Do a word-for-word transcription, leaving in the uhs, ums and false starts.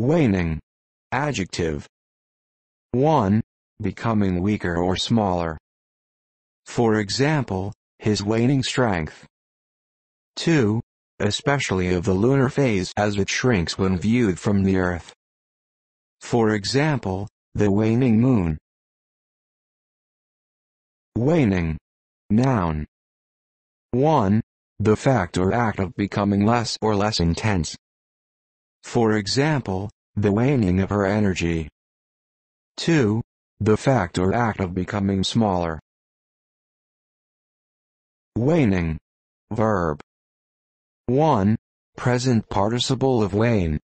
Waning. Adjective. one. Becoming weaker or smaller. For example, his waning strength. two. Especially of the lunar phase as it shrinks when viewed from the Earth. For example, the waning moon. Waning. Noun. one. The fact or act of becoming less or less intense. For example, the waning of her energy. two. The fact or act of becoming smaller. Waning. Verb. one. Present participle of wane.